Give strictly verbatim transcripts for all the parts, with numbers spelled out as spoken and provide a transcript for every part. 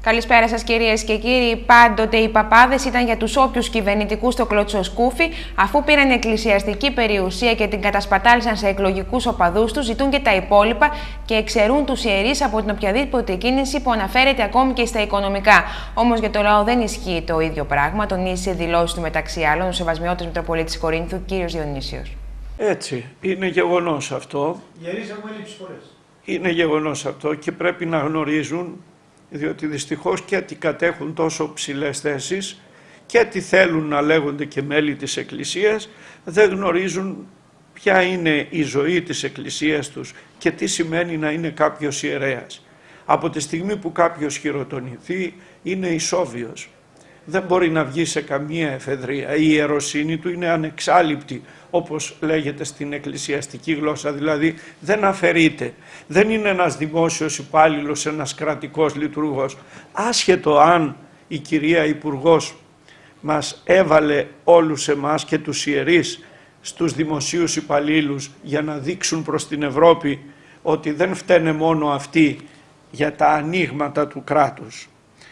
Καλησπέρα σας κυρίες και κύριοι. Πάντοτε οι παπάδες ήταν για τους όποιους κυβερνητικούς στο κλωτσοσκούφι, αφού πήραν εκκλησιαστική περιουσία και την κατασπατάλησαν σε εκλογικούς οπαδούς τους, ζητούν και τα υπόλοιπα και εξαιρούν τους ιερείς από την οποιαδήποτε κίνηση που αναφέρεται ακόμη και στα οικονομικά. Όμως για το λαό δεν ισχύει το ίδιο πράγμα, τονίζει σε δηλώσεις του μεταξύ άλλων ο Σεβασμιώτης Μητροπολίτης Κορίνθου, κύριος Διονύσιος. Έτσι, είναι γεγονός αυτό. Ιερείς έχουμε λείψει πολλές. Είναι γεγονός αυτό και πρέπει να γνωρίζουν, διότι δυστυχώς και τι κατέχουν τόσο ψηλές θέσεις και τι θέλουν να λέγονται και μέλη της Εκκλησίας, δεν γνωρίζουν ποια είναι η ζωή της Εκκλησίας τους και τι σημαίνει να είναι κάποιος ιερέας. Από τη στιγμή που κάποιος χειροτονηθεί είναι ισόβιος. Δεν μπορεί να βγει σε καμία εφεδρεία. Η ιεροσύνη του είναι ανεξάλειπτη, όπως λέγεται στην εκκλησιαστική γλώσσα, δηλαδή δεν αφαιρείται. Δεν είναι ένας δημόσιος υπάλληλος, ένας κρατικός λειτουργός. Άσχετο αν η κυρία Υπουργός μας έβαλε όλους εμάς και τους ιερείς στους δημοσίους υπαλλήλους για να δείξουν προς την Ευρώπη ότι δεν φταίνε μόνο αυτοί για τα ανοίγματα του κράτους.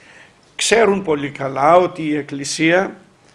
Ξέρουν πολύ καλά ότι η Εκκλησία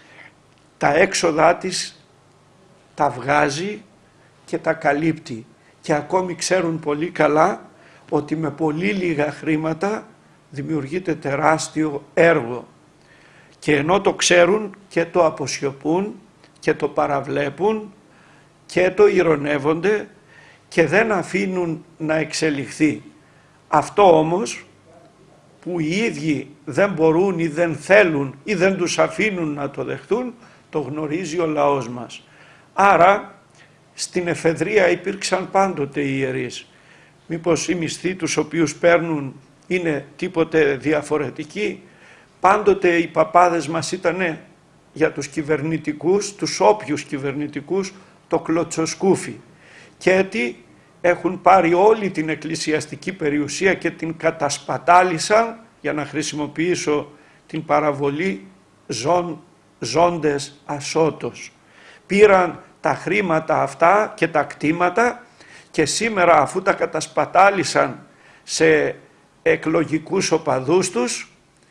τα έξοδά της τα βγάζει και τα καλύπτει και ακόμη ξέρουν πολύ καλά ότι με πολύ λίγα χρήματα δημιουργείται τεράστιο έργο και ενώ το ξέρουν και το αποσιωπούν και το παραβλέπουν και το ηρωνεύονται και δεν αφήνουν να εξελιχθεί. Αυτό όμως που οι ίδιοι δεν μπορούν ή δεν θέλουν ή δεν τους αφήνουν να το δεχτούν, το γνωρίζει ο λαός μας. Άρα στην εφεδρεία υπήρξαν πάντοτε οι ιερείς. Μήπως οι μισθοί τους οποίους παίρνουν είναι τίποτε διαφορετικοί? Πάντοτε οι παπάδες μας ήταν για τους κυβερνητικούς, τους όποιους κυβερνητικούς, το κλωτσοσκούφι. Και έτσι έχουν πάρει όλη την εκκλησιαστική περιουσία και την κατασπατάλησαν, για να χρησιμοποιήσω την παραβολή, ζών, ζώντες ασώτος. Πήραν τα χρήματα αυτά και τα κτήματα και σήμερα αφού τα κατασπατάλησαν σε εκλογικούς οπαδούς τους,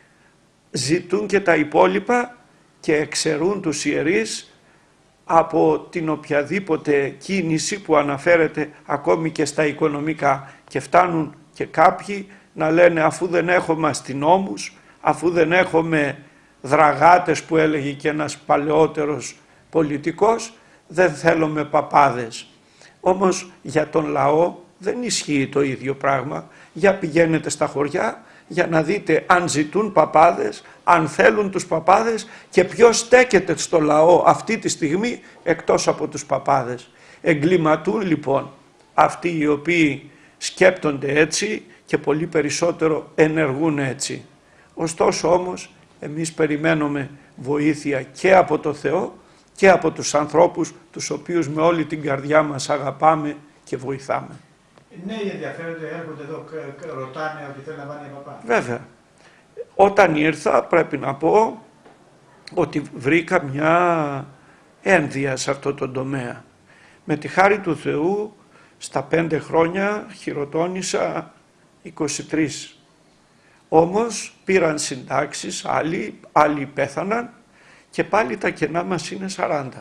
ζητούν και τα υπόλοιπα και εξαιρούν τους ιερείς από την οποιαδήποτε κίνηση που αναφέρεται ακόμη και στα οικονομικά και φτάνουν και κάποιοι να λένε αφού δεν έχουμε αστυνόμους, αφού δεν έχουμε δραγάτες που έλεγε και ένας παλαιότερος πολιτικός, δεν θέλουμε παπάδες. Όμως για τον λαό δεν ισχύει το ίδιο πράγμα. Για πηγαίνετε στα χωριά για να δείτε αν ζητούν παπάδες, αν θέλουν τους παπάδες και ποιος στέκεται στο λαό αυτή τη στιγμή εκτός από τους παπάδες. Εγκληματούν λοιπόν αυτοί οι οποίοι σκέπτονται έτσι και πολύ περισσότερο ενεργούν έτσι. Ωστόσο όμως εμείς περιμένουμε βοήθεια και από το Θεό και από τους ανθρώπους τους οποίους με όλη την καρδιά μας αγαπάμε και βοηθάμε. Νέοι ενδιαφέρονται, έρχονται εδώ, ρωτάνε ότι θέλουν να πάνε παπά. Βέβαια. Όταν ήρθα πρέπει να πω ότι βρήκα μια ένδυα σε αυτό το τομέα. Με τη χάρη του Θεού στα πέντε χρόνια χειροτώνησα είκοσι τρεις. Όμως πήραν συντάξεις, άλλοι, άλλοι πέθαναν και πάλι τα κενά μας είναι σαράντα.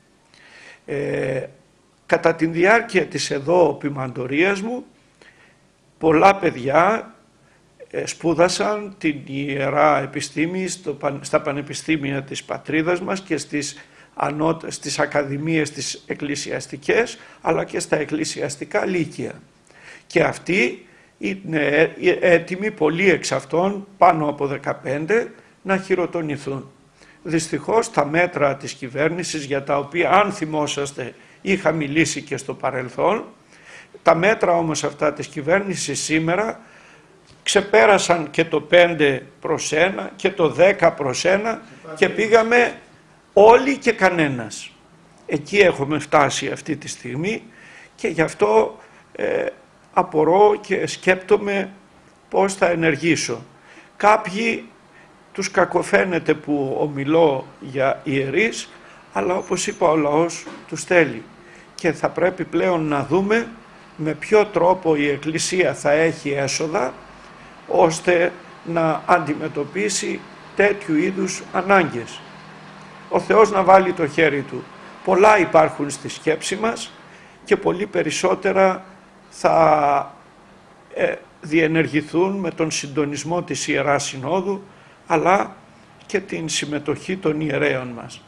Ε, κατά τη διάρκεια της εδώ ποιμαντορίας μου, πολλά παιδιά ε, σπούδασαν την ιερά επιστήμη στο, στα πανεπιστήμια της πατρίδας μας και στις, ανώ, στις ακαδημίες της εκκλησιαστικές, αλλά και στα εκκλησιαστικά λύκεια. Και αυτοί είναι έτοιμοι, πολλοί εξ αυτών, πάνω από δεκαπέντε, να χειροτονηθούν. Δυστυχώς τα μέτρα της κυβέρνησης, για τα οποία αν θυμόσαστε είχα μιλήσει και στο παρελθόν, τα μέτρα όμως αυτά της κυβέρνησης σήμερα ξεπέρασαν και το πέντε προς ένα και το δέκα προς ένα και πήγαμε όλοι και κανένας. Εκεί έχουμε φτάσει αυτή τη στιγμή και γι' αυτό ε, απορώ και σκέπτομαι πώς θα ενεργήσω. Κάποιοι τους κακοφαίνεται που ομιλώ για ιερείς, αλλά όπως είπα ο λαός τους θέλει και θα πρέπει πλέον να δούμε με ποιο τρόπο η Εκκλησία θα έχει έσοδα ώστε να αντιμετωπίσει τέτοιου είδους ανάγκες. Ο Θεός να βάλει το χέρι Του. Πολλά υπάρχουν στη σκέψη μας και πολύ περισσότερα θα ε, διενεργηθούν με τον συντονισμό της Ιεράς Συνόδου, αλλά και την συμμετοχή των ιερέων μας.